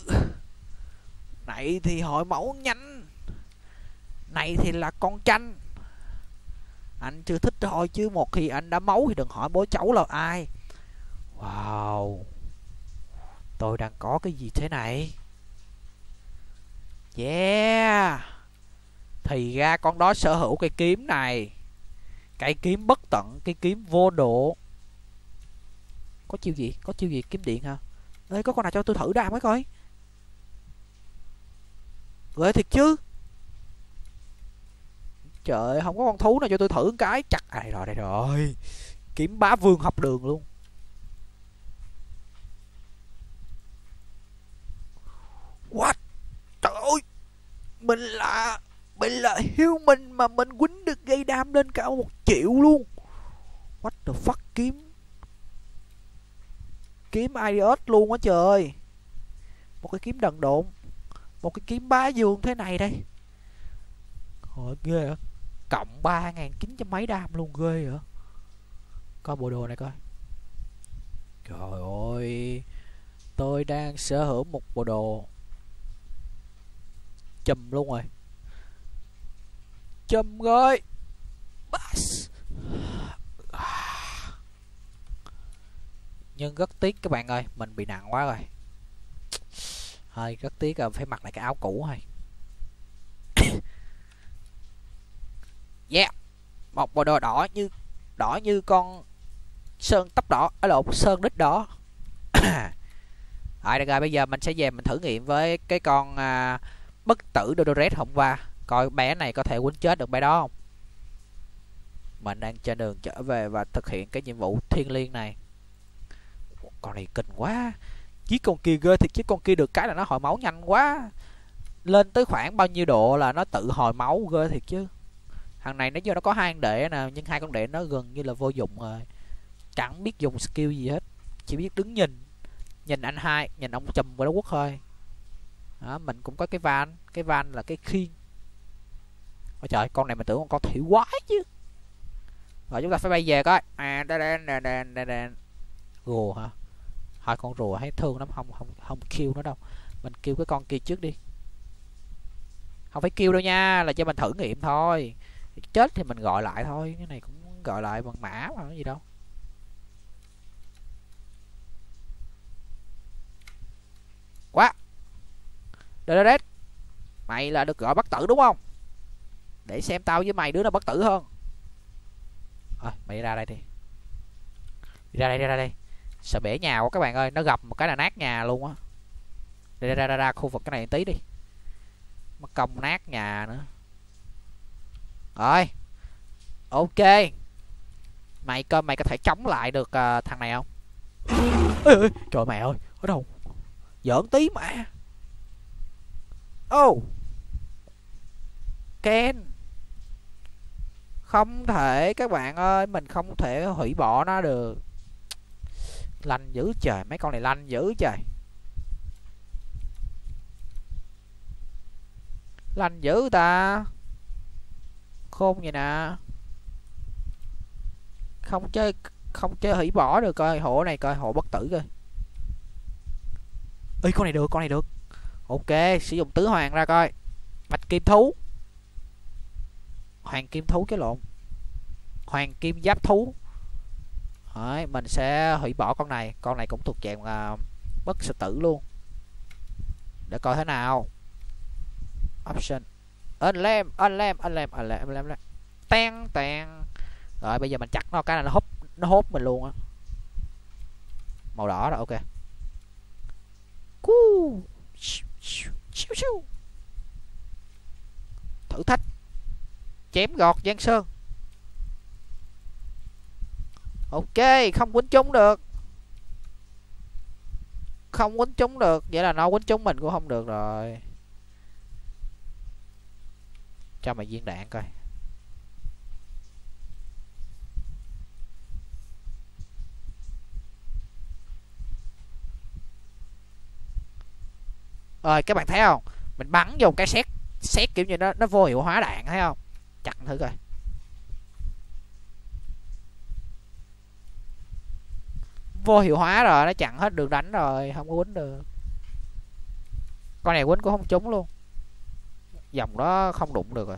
Này thì hồi máu nhanh. Này thì là con tranh. Anh chưa thích thôi, chứ một khi anh đã máu thì đừng hỏi bố cháu là ai. Wow. Tôi đang có cái gì thế này? Yeah. Thì ra con đó sở hữu cây kiếm này. Cây kiếm bất tận, cây kiếm vô độ. Có chiêu gì? Kiếm điện hả? Ê, có con nào cho tôi thử đam cái coi. Ghê thiệt chứ. Trời, không có con thú nào cho tôi thử cái. Chặt. Đây rồi. Kiếm bá vương học đường luôn. What? Trời ơi. Mình là human mà mình quýnh được gây đam lên cả 1 triệu luôn. What the fuck, kiếm Idiot luôn á trời. Một cái kiếm đần độn. Một cái kiếm bá vương thế này đây. Hồi ghê hả? Cộng 3.900 mấy đam luôn, ghê hả? Coi bộ đồ này coi. Trời ơi. Tôi đang sở hữu một bộ đồ chùm luôn rồi. Chùm rồi. Bass. Nhưng rất tiếc các bạn ơi, mình bị nặng quá rồi. Hơi rất tiếc là phải mặc lại cái áo cũ thôi. Yeah. Một bộ đồ đỏ như con sơn tóc đỏ, ở lộn, sơn đít đỏ. Được rồi, bây giờ mình sẽ về mình thử nghiệm với cái con bất tử Dodoret hôm qua, coi bé này có thể quýnh chết được bé đó không. Mình đang trên đường trở về và thực hiện cái nhiệm vụ thiêng liêng này. Con này kinh quá. Chiếc con kia ghê thiệt, chứ con kia được cái là nó hồi máu nhanh quá. Lên tới khoảng bao nhiêu độ là nó tự hồi máu, ghê thiệt chứ. Thằng này nó do nó có 2 con đệ nè, nhưng 2 con đệ nó gần như là vô dụng rồi. Chẳng biết dùng skill gì hết, chỉ biết đứng nhìn anh hai, nhìn ông chùm của nó quất thôi. Đó, mình cũng có cái van là cái khiên. Ôi trời, con này mình tưởng con thủy quái chứ. Rồi chúng ta phải bay về coi. Rùa hả? Thôi con rùa thấy thương lắm, không kill nó đâu. Mình kêu cái con kia trước đi. Không phải kêu đâu nha, là cho mình thử nghiệm thôi. Chết thì mình gọi lại thôi, cái này cũng gọi lại bằng mã mà cái gì đâu. Quá. Đây. Mày là được gọi bất tử đúng không? Để xem tao với mày đứa nào bất tử hơn. Thôi mày ra đây đi. Ra đây. Sợ bể nhà quá các bạn ơi, nó gặp một cái là nát nhà luôn á. Ra khu vực cái này tí đi. mất công nát nhà nữa. Rồi ok, mày coi mày có thể chống lại được thằng này không? Ê, ê, trời mẹ ơi, ở đâu? Giỡn tí mà. Ô Ken, không thể các bạn ơi, mình không thể hủy bỏ nó được. Lanh dữ trời, mấy con này lanh dữ trời. Lanh dữ ta. Khôn vậy nè. Không chơi hủy bỏ được, coi hộ này, coi hộ bất tử coi. Ê con này được, con này được. Ok, sử dụng tứ hoàng ra coi. Bạch kim thú. Hoàng kim thú, cái lộn. Hoàng kim giáp thú. Đấy, mình sẽ hủy bỏ con này. Con này cũng thuộc dạng bất sự tử luôn. Để coi thế nào. Option. Unlem. Ten ten. Rồi bây giờ mình chặt nó cái là nó hốt mình luôn á. Màu đỏ rồi, ok. Thử thách chém gọt Giang Sơn. Ok, không quýnh trúng được. Không quýnh trúng được, vậy là nó quýnh trúng mình cũng không được rồi. Cho mày viên đạn coi. Rồi các bạn thấy không? Mình bắn vô cái xét kiểu như nó vô hiệu hóa đạn, thấy không? Chặt thử coi. Vô hiệu hóa rồi, nó chặn hết đường đánh rồi, không có quýnh được. Con này quýnh cũng không trúng luôn. Dòng đó không đụng được rồi.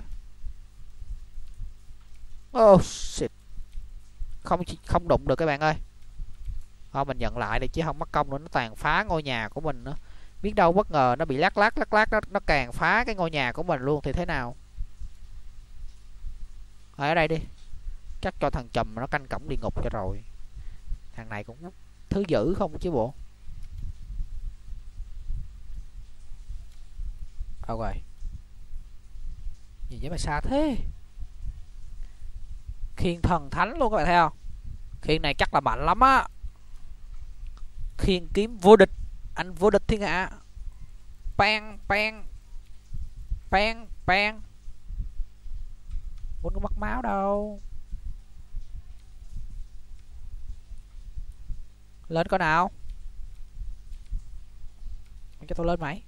Oh shit. Không đụng được các bạn ơi. Thôi mình nhận lại đi chứ không mất công nữa, nó tàn phá ngôi nhà của mình nữa. Biết đâu bất ngờ nó bị lắc nó càng phá cái ngôi nhà của mình luôn thì thế nào. Ở đây đi. Chắc cho thằng chùm nó canh cổng địa ngục cho rồi. Thằng này cũng thứ dữ không chứ bộ. Đâu rồi? Nhìn vậy mà xa thế. Khiên thần thánh luôn các bạn thấy không? Khiên này chắc là mạnh lắm á. Khiên kiếm vô địch. Anh vô địch thiên hạ. Bang bang bang bang. Muốn có mất máu đâu. Lên coi nào. Cho tôi lên mày.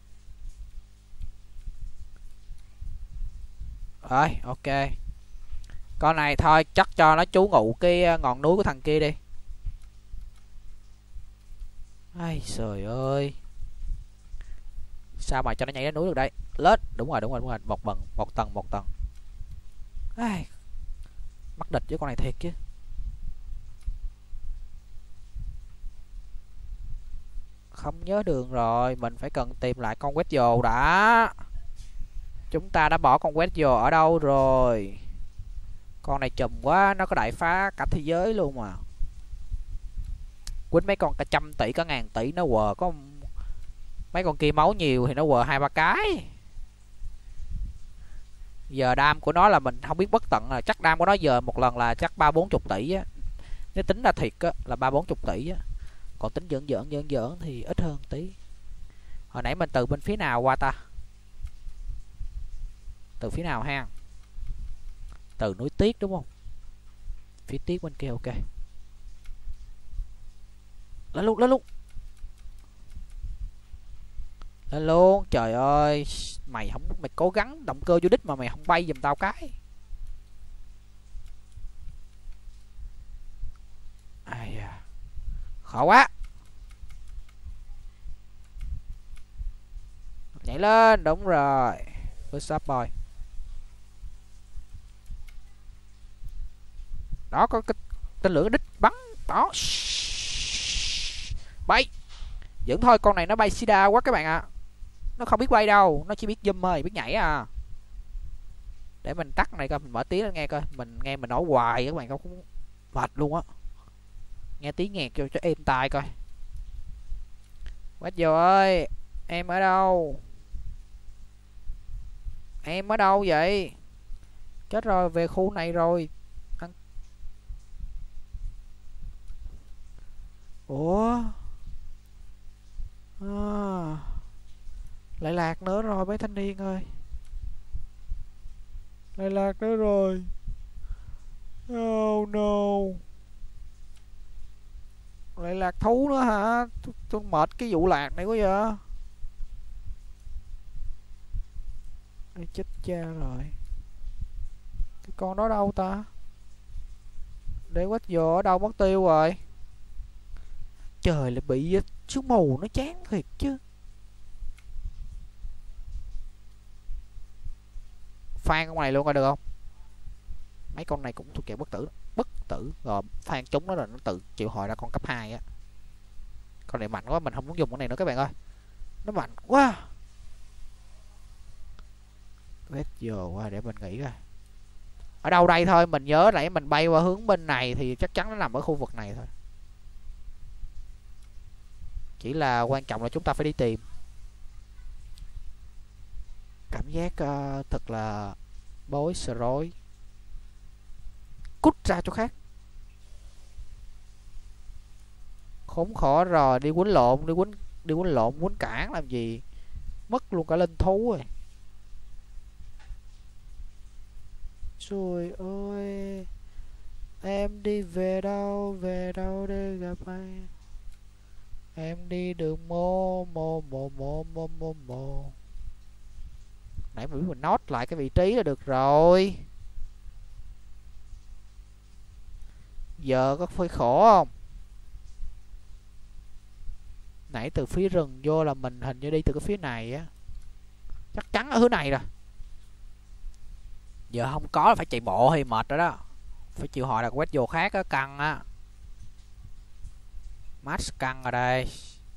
Rồi ok. Con này thôi chắc cho nó trú ngụ cái ngọn núi của thằng kia đi. Ai trời ơi. Sao mà cho nó nhảy đến núi được đây? Lên. Đúng rồi. Một tầng. Ai, mắc địch với con này thiệt chứ. Không nhớ đường rồi, mình phải cần tìm lại con quét dồ đã. Chúng ta đã bỏ con quét dồ ở đâu rồi? Con này chùm quá, nó có đại phá cả thế giới luôn mà. Quýnh mấy con cả trăm tỷ, cả ngàn tỷ nó quờ có mấy con kia máu nhiều thì nó quờ 2-3 cái. Giờ đam của nó là mình không biết bất tận, là chắc đam của nó giờ một lần là chắc 30-40 tỷ á. Nếu tính ra thiệt á là 30-40 tỷ á. Còn tính giỡn thì ít hơn tí. Hồi nãy mình từ bên phía nào qua ta? Từ phía nào ha? Từ núi Tiết đúng không? Phía Tiết bên kia, ok. Lên luôn. Trời ơi, mày cố gắng động cơ vô đích mà mày không bay giùm tao cái. Ai à, khó quá. Nhảy lên, đúng rồi. First up boy. Đó có cái tên lửa đích bắn đó. Bay. Vẫn thôi, con này nó bay sida quá các bạn ạ. Nó không biết bay đâu, nó chỉ biết zoom thôi, biết nhảy à. Để mình tắt này coi, mình mở tiếng lên nghe coi. Mình nghe mình nói hoài các bạn không mệt luôn á. Nghe tiếng nhạc cho êm tai coi. Quét vô ơi, em ở đâu? Em ở đâu vậy? Chết rồi, về khu này rồi. Ủa à, lại lạc nữa rồi mấy thanh niên ơi. Lại lạc nữa rồi. Oh no. Lại lạc thú nữa hả? Tôi mệt cái vụ lạc này quá vậy. Ê, chết cha rồi. Cái con đó đâu ta? Để quách vô ở đâu mất tiêu rồi? Trời, lại bị sương mù nó chán thiệt chứ. Phan con này luôn coi được không? Mấy con này cũng thuộc dạng bất tử rồi, phan chúng nó là nó tự chịu hồi ra con cấp 2 á. Con này mạnh quá, mình không muốn dùng con này nữa các bạn ơi, nó mạnh quá. Vết vô qua để mình nghĩ coi ở đâu đây thôi. Mình nhớ nãy mình bay qua hướng bên này thì chắc chắn nó nằm ở khu vực này thôi, chỉ là quan trọng là chúng ta phải đi tìm. Cảm giác thật là bối rối. Cút ra chỗ khác. Khốn khổ rồi, đi quýnh lộn, đi quýnh lộn quýnh cản làm gì, mất luôn cả linh thú rồi. Trời ơi, em đi về đâu để gặp anh. Em đi đường mô mô mô mô mô mô mô. Nãy mình biết mình note lại cái vị trí là được rồi. Giờ có phải khổ không? Nãy từ phía rừng vô là mình hình như đi từ cái phía này á. Chắc chắn ở hướng này rồi. Giờ không có là phải chạy bộ hay mệt rồi đó. Phải chịu hỏi là quét vô khác á, căng á. Max căng ở đây.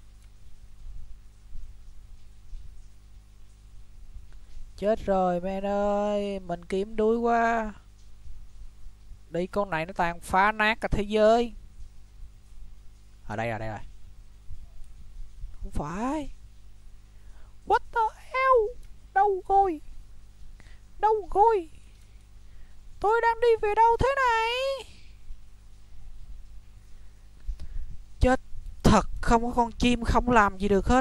Chết rồi men ơi, mình kiếm đuối quá. Đi con này nó tàn phá nát cả thế giới. Ở đây rồi, đây rồi. Không phải. What the hell? Đâu rồi? Đâu rồi? Tôi đang đi về đâu thế này? Chết thật, không có con chim không làm gì được hết.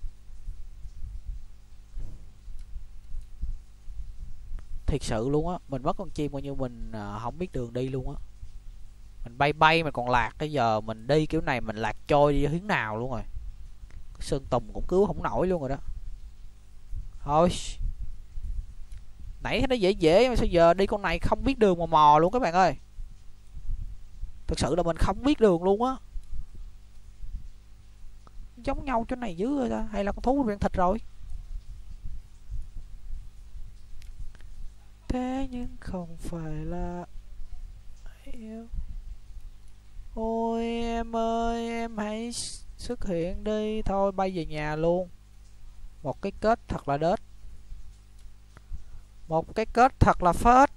Thiệt sự luôn á, mình mất con chim coi như mình không biết đường đi luôn á. Mình bay bay mình còn lạc, tới giờ mình đi kiểu này mình lạc trôi đi hướng nào luôn rồi. Sơn Tùng cũng cứu không nổi luôn rồi đó. Thôi nãy nó dễ dễ mà sao giờ đi con này không biết đường mà mò luôn các bạn ơi. Thực sự là mình không biết đường luôn á. Giống nhau chỗ này dữ rồi ta, hay là con thú đang thịt rồi. Thế nhưng không phải là yêu. Ôi em ơi, em hãy xuất hiện đi. Thôi bay về nhà luôn. Một cái kết thật là đết. Một cái kết thật là phết.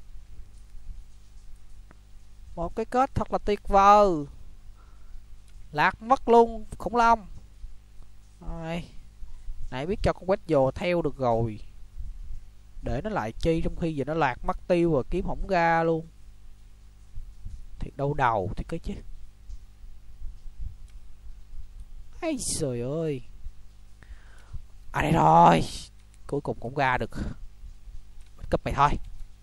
Một cái kết thật là tuyệt vời. Lạc mất luôn khủng long. Rồi. Nãy biết cho con quét dồ theo được rồi. Để nó lại chi trong khi giờ nó lạc mất tiêu rồi, kiếm không ra luôn. Thiệt đau đầu thì cái chứ. Ây trời ơi. À đây rồi. Cuối cùng cũng ra được. Cấp mày thôi.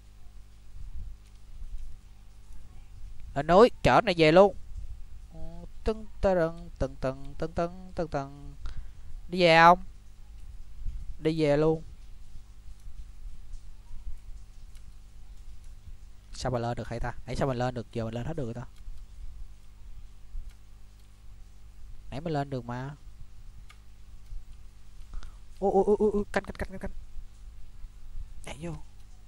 Ở núi, chở này về luôn. Tưng tưng tưng tưng tưng tưng tưng tưng. Đi về không? Đi về luôn. Sao mà lên được hay ta? Nãy sao mình lên được, giờ mình lên hết được rồi ta. Nãy mình lên được mà. Ô canh. Nhảy vô.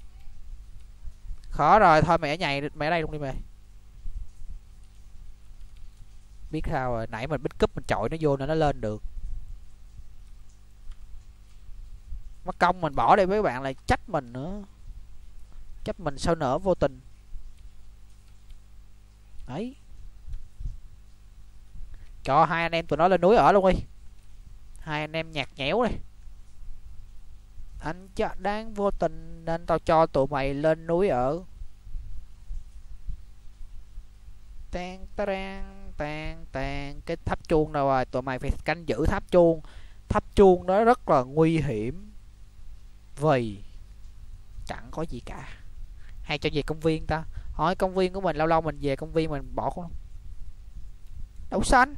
Khó rồi, thôi mày ở nhảy, mày ở đây luôn đi mày. Biết sao rồi, nãy mình bích cúp mình chọi nó vô nên nó lên được. Mất công mình bỏ đi với bạn lại trách mình nữa. Trách mình sao nỡ vô tình. Đấy. Cho hai anh em tụi nó lên núi ở luôn đi. Hai anh em nhạt nhẽo đi. Anh chắc đáng vô tình nên tao cho tụi mày lên núi ở. Tàn tàn tàn tàn. Cái tháp chuông đâu rồi? Tụi mày phải canh giữ tháp chuông. Tháp chuông đó rất là nguy hiểm, vì chẳng có gì cả. Hay cho về công viên ta. Hỏi công viên của mình, lâu lâu mình về công viên mình bỏ không? Đậu xanh.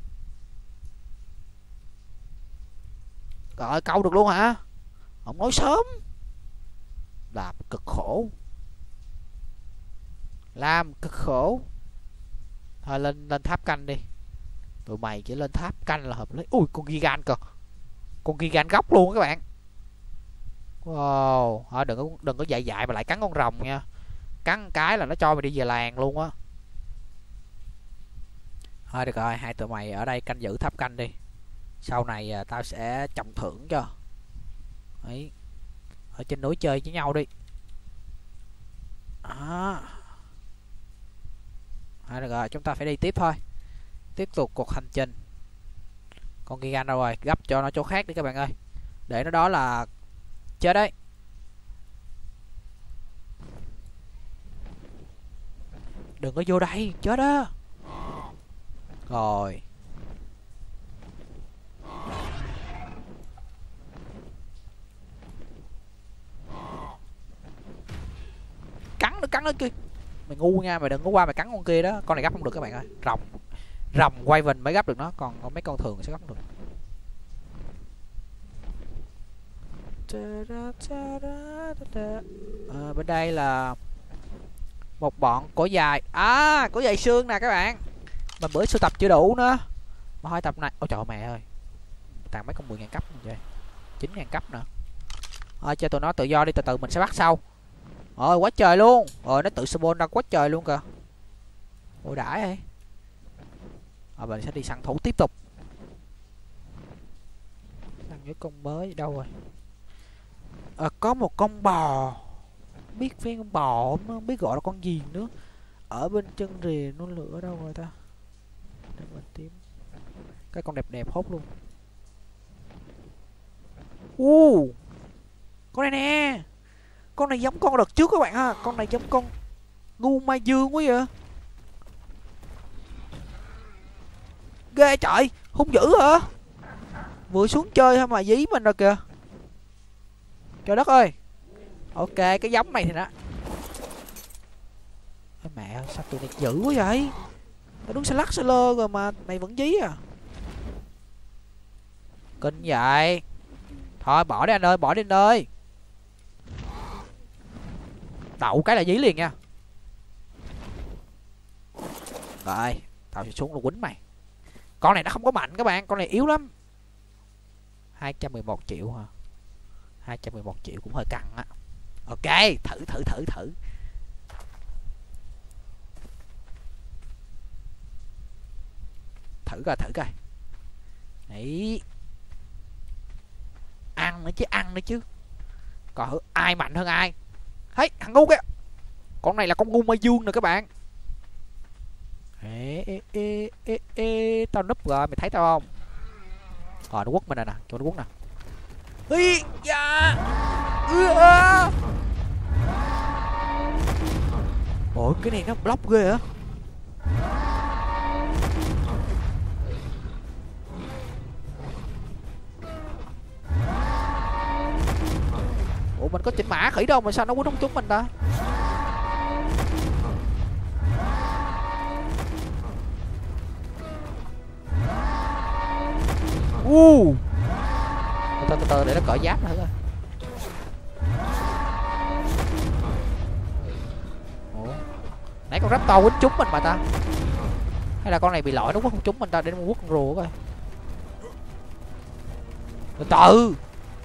Rồi câu được luôn hả? Không nói sớm. Làm cực khổ. Làm cực khổ. Thôi lên tháp canh đi. Tụi mày chỉ lên tháp canh là hợp lý. Ui con Gigan kìa. Con Gigan góc luôn các bạn. Wow. Thôi đừng có dại dại mà lại cắn con rồng nha. Cắn cái là nó cho mày đi về làng luôn á. Thôi được rồi, hai tụi mày ở đây canh giữ tháp canh đi. Sau này tao sẽ trọng thưởng cho. Đấy. Ở trên núi chơi với nhau đi. Đó. Thôi được rồi, chúng ta phải đi tiếp thôi. Tiếp tục cuộc hành trình. Con Gigan đâu rồi? Gấp cho nó chỗ khác đi các bạn ơi. Để nó đó là chết đấy. Đừng có vô đây, chết đó. Rồi. Cắn nó kia. Mày ngu nha, mày đừng có qua mày cắn con kia đó. Con này gấp không được các bạn ơi. Rồng Wyvern mới gấp được nó, còn mấy con thường sẽ gấp không được. Bên đây là một bọn cổ dài. À, cổ dài xương nè các bạn. Mà bữa sưu tập chưa đủ nữa. Mà hỏi tập này. Ôi trời mẹ ơi. Tặng mấy con 10.000 cấp vậy. 9.000 cấp nữa. Thôi cho tụi nó tự do đi, từ từ mình sẽ bắt sau. Ôi quá trời luôn. Rồi nó tự spawn ra quá trời luôn kìa. Ôi đãi vậy. Rồi mình sẽ đi săn thú tiếp tục. Săn với con mới đâu rồi? Có một con bò. Biết viên con bò không biết gọi là con gì nữa. Ở bên chân rìa nó lửa đâu rồi ta? Để mình tìm. Cái con đẹp đẹp hốt luôn. Con này nè. Con này giống con đợt trước các bạn ha. Con này giống con ngu mai dương quá vậy. Ghê trời. Hung dữ hả? Vừa xuống chơi thôi mà dí mình rồi kìa. Trời đất ơi. Ok cái giống này thì nó. Ôi mẹ ơi, sao tụi này dữ quá vậy? Tao đứng xe lắc xe lơ rồi mà mày vẫn dí à? Kinh vậy. Thôi bỏ đi anh ơi, bỏ đi anh ơi. Đậu cái là dí liền nha. Rồi, tao sẽ xuống là quýnh mày. Con này nó không có mạnh các bạn, con này yếu lắm. 211 triệu hả? 211 triệu cũng hơi căng á. Ok, thử. Thử coi. Đấy. Ăn nữa chứ. Còn ai mạnh hơn ai? Hey, thằng ngu kìa. Con này là con ngu ma dương nè các bạn. Tao núp rồi, mày thấy tao không? Nó quất mình nè, cho nó quất nè. Hi, da. Ôi cái này nó block ghê hả? Ủa mình có chỉnh mã khỉ đâu mà sao nó quýnh không trúng mình ta? Từ từ để nó cởi giáp nữa coi. Ủa nãy con raptor quýnh trúng mình mà ta? Hay là con này bị lỗi nó quýnh không trúng mình ta? Để nó quýnh con rùa coi. Từ từ.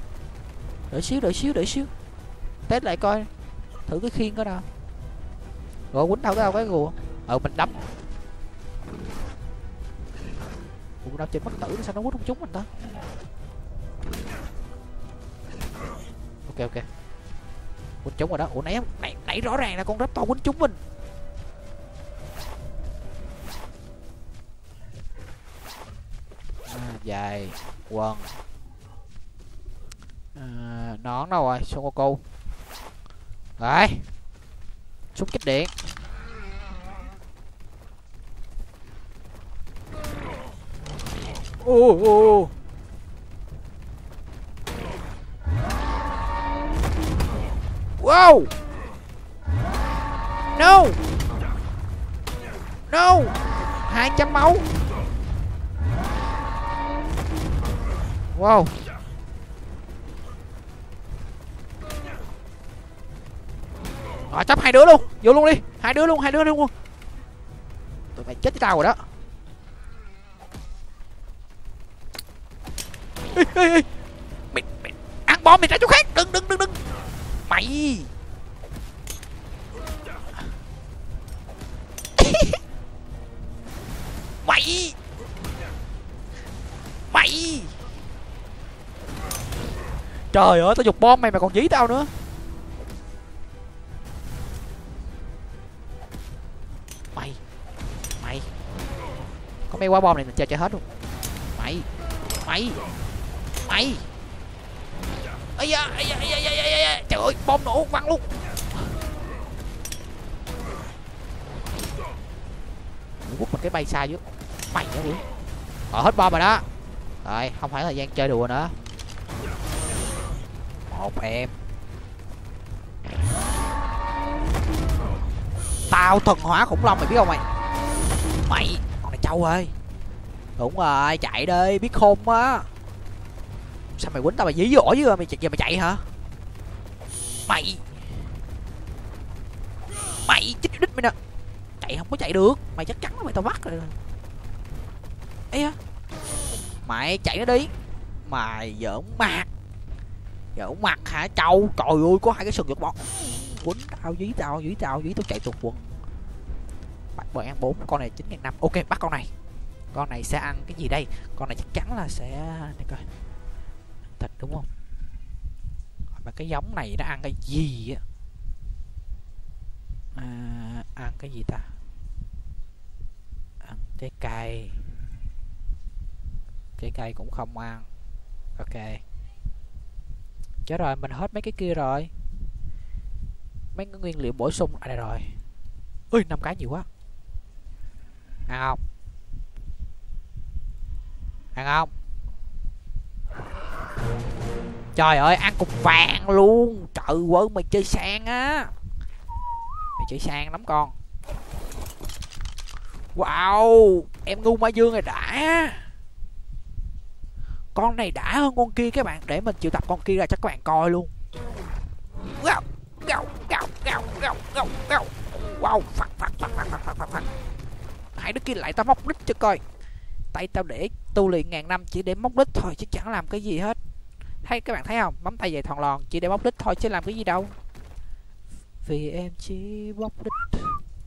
Đợi xíu. Test lại coi. Thử cái khiên có nào. Rồi quýnh đâu cái rùa. Mình đấm. Ủa đau trên bất tử sao nó quýnh không trúng mình ta? Ok. Quýnh trúng rồi đó. Ủa nãy rõ ràng là con raptor quýnh trúng mình. Dài quần. Nón đâu rồi? Son cô. Rồi. Súng kích điện. Ô. Wow. No. 200 máu. Wow. Rồi chấp 2 đứa luôn. Vô luôn đi. 2 đứa luôn. Tụi mày chết với tao rồi đó. Ê. Mày ăn bom mày ra chỗ khác. Đừng. Mày. Mày. Trời ơi, tao giục bom mày mà còn dí tao nữa. Mày. Có mấy quả bom này mình chơi hết luôn. Mày. Ây da. Trời ơi, bom nổ văng luôn. Quất một cái bay xa dưới. Mày nữa đi. Hết bom rồi đó. Rồi, không phải thời gian chơi đùa nữa. Một em. Tao thần hóa khủng long mày biết không mày? Mày, con này trâu ơi. Đúng rồi, chạy đi, biết khôn á. Sao mày quýnh tao mà dí dỗ chứ mày giờ mày chạy hả? Mày chích đít mày nè. Chạy không có chạy được, mày chắc chắn là mày tao bắt rồi. Ê á. Mày chạy nó đi. Mày giỡn mặt hả trâu? Trời ơi, có 2 cái sừng giật bọt. Quýnh tao dí tao chạy tuột quần. Bắt bờ ăn 4, con này 9.500. Ok, bắt con này. Con này sẽ ăn cái gì đây? Con này chắc chắn là sẽ để coi. Thịt đúng không? Mà cái giống này nó ăn cái gì á? Ăn cái gì ta? Ăn trái cây. Trái cây cũng không ăn. Ok. Chết rồi, mình hết mấy cái kia rồi. Mấy cái nguyên liệu bổ sung. Đây rồi. Ui, 5 cái nhiều quá. Ăn không? Trời ơi, ăn cục vàng luôn. Trời ơi, mày chơi sang á. Mày chơi sang lắm con. Wow, em ngu ma dương này đã. Con này đã hơn con kia các bạn. Để mình chịu tập con kia ra cho các bạn coi luôn. Wow, phạt. 2 đứa kia lại tao móc đít cho coi. Tay tao để tu luyện ngàn năm chỉ để móc đít thôi chứ chẳng làm cái gì hết. Các bạn thấy không? Mắm tay về thòn lòn chỉ để móc đít thôi chứ làm cái gì đâu. Vì em chỉ móc đít.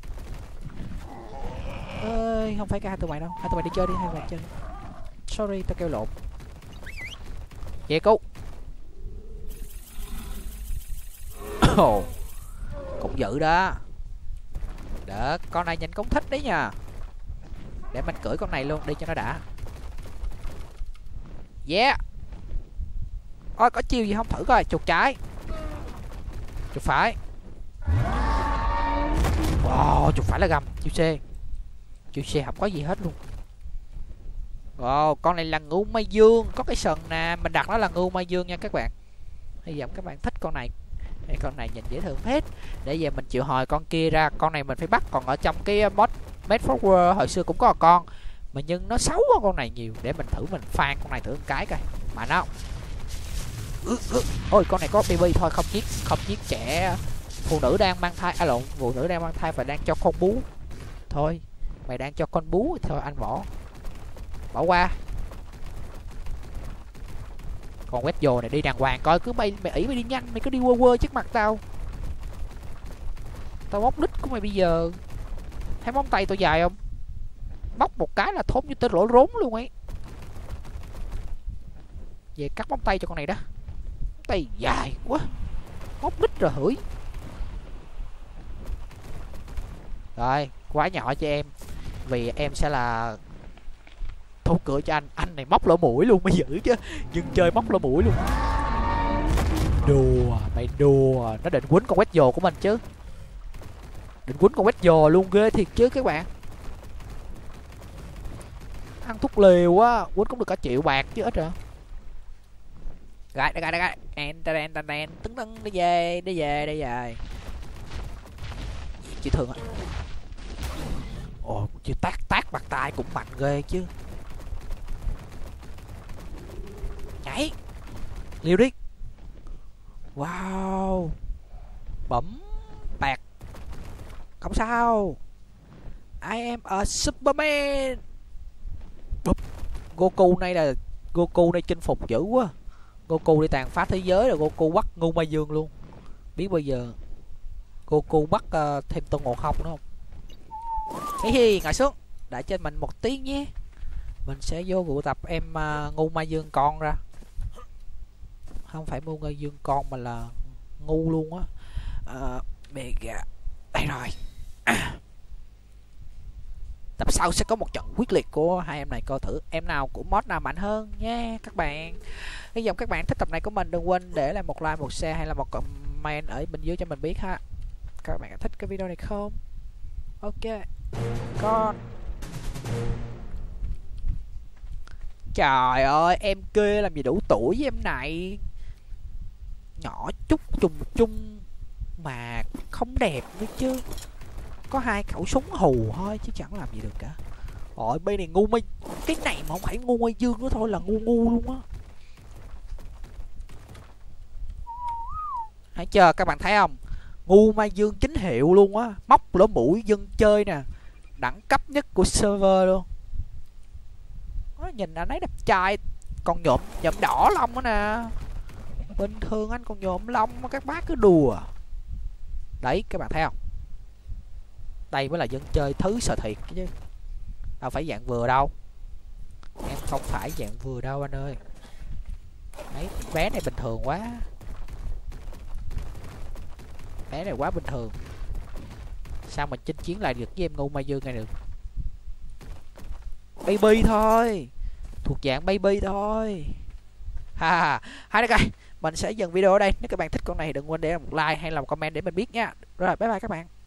Ơi, không phải cả hai tụi mày đâu. Hai tụi mày đi chơi đi, hai tụi mày chơi. Sorry, tao kêu lộn. Về cứu. Cũng dữ đó. Được, con này nhìn cũng thích đấy nha. Để mình cưỡi con này luôn đi cho nó đã. Yeah. Ôi, có chiêu gì không thử coi. Chuột trái, chuột phải. Wow, chuột phải là gầm. Chiêu C không có gì hết luôn. Wow, con này là ngưu ma dương. Có cái sừng nè, mình đặt nó là ngưu ma dương nha các bạn. Hy vọng các bạn thích con này. Con này nhìn dễ thương hết. Để về mình chịu hồi con kia ra. Con này mình phải bắt. Còn ở trong cái mod Made for World hồi xưa cũng có một con mà nhưng nó xấu hơn con này nhiều. Để mình thử mình phan con này thử một cái coi. Mà nó ôi, con này có baby thôi. Không giết trẻ phụ nữ đang mang thai. Phụ nữ đang mang thai và đang cho con bú. Thôi mày đang cho con bú thôi anh bỏ qua. Con quét dồ này đi đàng hoàng coi. Cứ mày ỷ mày đi nhanh. Mày cứ đi quơ trước mặt tao. Tao móc đít của mày bây giờ. Thấy móng tay tao dài không? Móc một cái là thốn như tên lỗ rốn luôn ấy. Về cắt móng tay cho con này đó. Móng tay dài quá. Móc đít rồi hửi. Rồi, quá nhỏ cho em. Vì em sẽ là thốt cửa cho anh. Anh này móc lỗ mũi luôn mới giữ chứ. Nhưng chơi móc lỗ mũi luôn. Mày đùa, nó định quýnh con quét dồ của mình chứ. Định quýnh con quét dồ luôn, ghê thiệt chứ các bạn. Ăn thuốc liều á, quýnh cũng được cả triệu bạc chứ ít rồi. Gai, en tưng tưng, đi về. Chị thường á. Ồ, chị tác bạc tay cũng mạnh ghê chứ. Nhảy, liều đi. Wow, bấm bạc, không sao. I am a Superman. Bụp. Goku này chinh phục dữ quá. Goku đi tàn phá thế giới rồi Goku bắt Ngu Ma Dương luôn. Biết bây giờ Goku bắt thêm Tôn Ngộ Không nữa không? Ngồi xuống, để cho mình một tiếng nhé. Mình sẽ vô tụ tập em Ngu Ma Dương con ra. Không phải Ngu Ma Dương con mà là ngu luôn á. Mega. Đây rồi. Tập sau sẽ có một trận quyết liệt của hai em này, coi thử em nào của mod nào mạnh hơn nha các bạn. Hy vọng các bạn thích tập này của mình, đừng quên để lại một like, một share hay là một comment ở bên dưới cho mình biết ha. Các bạn thích cái video này không? Ok. Con. Trời ơi, em kia làm gì đủ tuổi với em này. Nhỏ chút chung mà không đẹp nữa chứ. Có 2 khẩu súng hù thôi chứ chẳng làm gì được cả. Ôi bên này ngu mấy. Cái này mà không phải Ngu Ma Dương nữa thôi là ngu luôn á. Hãy chờ các bạn thấy không? Ngu Ma Dương chính hiệu luôn á. Móc lỗ mũi dân chơi nè. Đẳng cấp nhất của server luôn. Nhìn anh ấy đẹp trai. Còn nhộm đỏ lông đó nè. Bình thường anh còn nhộm lông mà các bác cứ đùa. Đấy các bạn thấy không? Đây mới là dân chơi thứ sợ thiệt chứ. Đâu phải dạng vừa đâu. Em không phải dạng vừa đâu anh ơi. Đấy, bé này bình thường quá. Bé này quá bình thường. Sao mà chinh chiến lại được với em Ngu Ma Dương này được. Baby thôi. Thuộc dạng baby thôi. Ha, hai đứa ơi, mình sẽ dừng video ở đây. Nếu các bạn thích con này đừng quên để một like hay là một comment để mình biết nha. Rồi, bye bye các bạn.